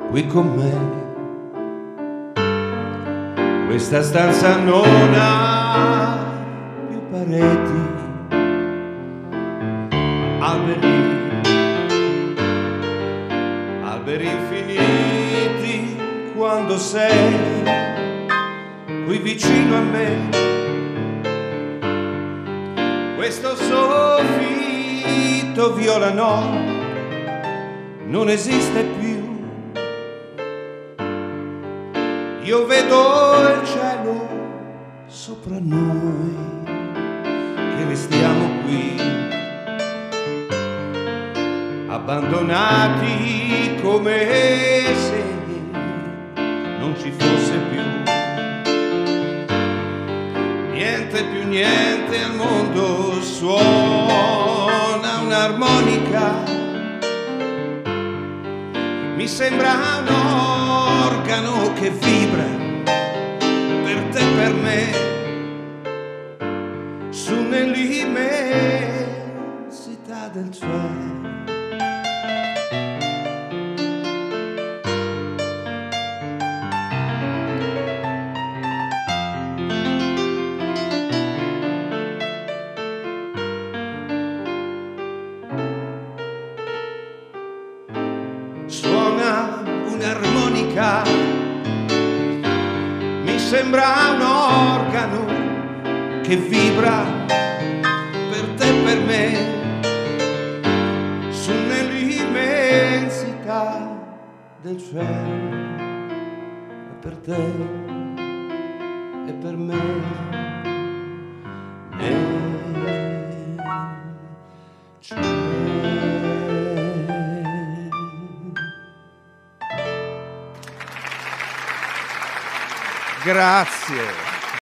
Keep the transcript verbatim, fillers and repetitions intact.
qui con me. Questa stanza non ha più pareti, alberi, alberi infiniti quando sei qui vicino a me. Questo soffitto viola no, non esiste più. Io vedo il cielo sopra noi, che restiamo qui, abbandonati come se non ci fosse più niente, più niente al mondo. Suona un'armonica, mi sembra un organo che vibra per te e per me, su nell'immensità del cielo. Suona un'armonica, mi sembra un organo che vibra per te e per me, su nell'immensità del cielo, e per te e per me. Nel cielo. Grazie.